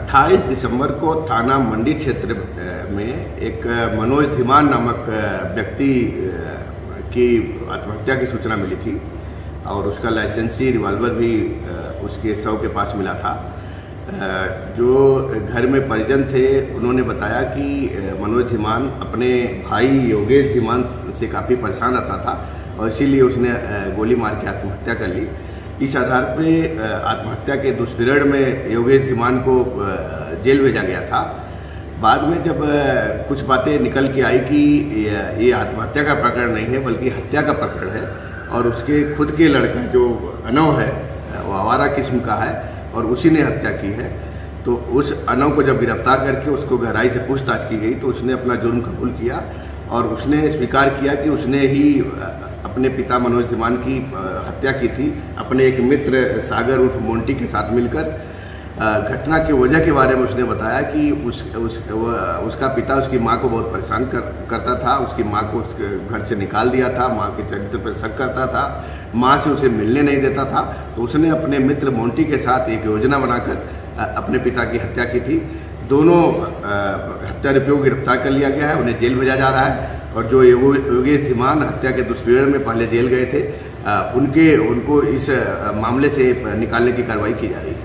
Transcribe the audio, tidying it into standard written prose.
28 दिसंबर को थाना मंडी क्षेत्र में एक मनोज धीमान नामक व्यक्ति की आत्महत्या की सूचना मिली थी और उसका लाइसेंसी रिवॉल्वर भी उसके शव के पास मिला था। जो घर में परिजन थे उन्होंने बताया कि मनोज धीमान अपने भाई योगेश धीमान से काफ़ी परेशान रहता था और इसीलिए उसने गोली मार के आत्महत्या कर ली। इस आधार पे आत्महत्या के दुष्पीड़न में योगेश धीमान को जेल भेजा गया था। बाद में जब कुछ बातें निकल के आई कि ये आत्महत्या का प्रकरण नहीं है बल्कि हत्या का प्रकरण है और उसके खुद के लड़का जो अनव है वो आवारा किस्म का है और उसी ने हत्या की है, तो उस अनव को जब गिरफ्तार करके उसको गहराई से पूछताछ की गई तो उसने अपना जुर्म कबूल किया और उसने स्वीकार किया कि उसने ही अपने पिता मनोज धीमान की हत्या की थी अपने एक मित्र सागर उर्फ मोंटी के साथ मिलकर। घटना की वजह के बारे में उसने बताया कि उसका पिता उसकी मां को बहुत परेशान करता था, उसकी मां को उसके घर से निकाल दिया था, मां के चरित्र पर शक करता था, मां से उसे मिलने नहीं देता था। तो उसने अपने मित्र मोंटी के साथ एक योजना बनाकर अपने पिता की हत्या की थी। दोनों हत्यारोपियों को गिरफ्तार कर लिया गया है, उन्हें जेल भेजा जा रहा है और जो योगेश धीमान हत्या के दुष्पीड़न में पहले जेल गए थे उनको इस मामले से निकालने की कार्रवाई की जा रही है।